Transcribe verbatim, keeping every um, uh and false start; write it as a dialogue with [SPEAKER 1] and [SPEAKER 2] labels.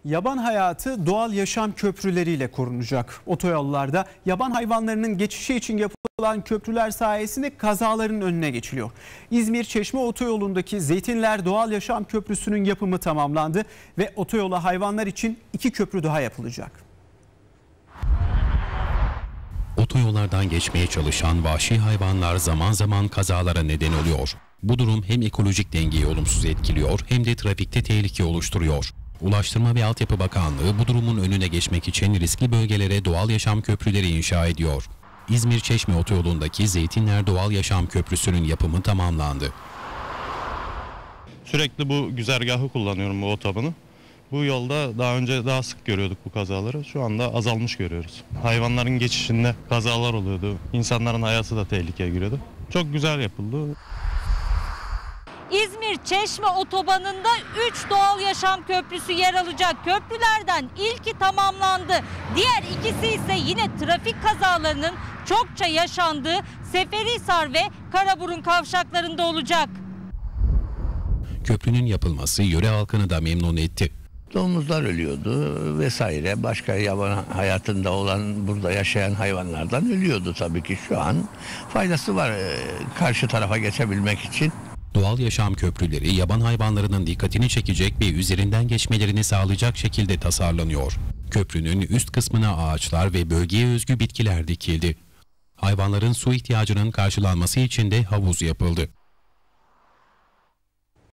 [SPEAKER 1] Yaban hayatı doğal yaşam köprüleriyle korunacak. Otoyollarda yaban hayvanlarının geçişi için yapılan köprüler sayesinde kazaların önüne geçiliyor. İzmir-Çeşme otoyolundaki Zeytinler Doğal Yaşam Köprüsü'nün yapımı tamamlandı ve otoyola hayvanlar için iki köprü daha yapılacak.
[SPEAKER 2] Otoyollardan geçmeye çalışan vahşi hayvanlar zaman zaman kazalara neden oluyor. Bu durum hem ekolojik dengeyi olumsuz etkiliyor hem de trafikte tehlike oluşturuyor. Ulaştırma ve Altyapı Bakanlığı bu durumun önüne geçmek için riskli bölgelere doğal yaşam köprüleri inşa ediyor. İzmir-Çeşme otoyolundaki Zeytinler Doğal Yaşam Köprüsü'nün yapımı tamamlandı.
[SPEAKER 3] Sürekli bu güzergahı kullanıyorum, bu otobanı. Bu yolda daha önce daha sık görüyorduk bu kazaları. Şu anda azalmış görüyoruz. Hayvanların geçişinde kazalar oluyordu. İnsanların hayatı da tehlikeye giriyordu. Çok güzel yapıldı.
[SPEAKER 4] İzmir-Çeşme otobanında üç doğal yaşam köprüsü yer alacak. Köprülerden ilki tamamlandı. Diğer ikisi ise yine trafik kazalarının çokça yaşandığı Seferihisar ve Karaburun kavşaklarında olacak.
[SPEAKER 2] Köprünün yapılması yöre halkını da memnun etti.
[SPEAKER 5] Domuzlar ölüyordu vesaire, başka yaban hayatında olan, burada yaşayan hayvanlardan ölüyordu tabii ki. Şu an faydası var karşı tarafa geçebilmek için.
[SPEAKER 2] Doğal yaşam köprüleri yaban hayvanlarının dikkatini çekecek ve üzerinden geçmelerini sağlayacak şekilde tasarlanıyor. Köprünün üst kısmına ağaçlar ve bölgeye özgü bitkiler dikildi. Hayvanların su ihtiyacının karşılanması için de havuz yapıldı.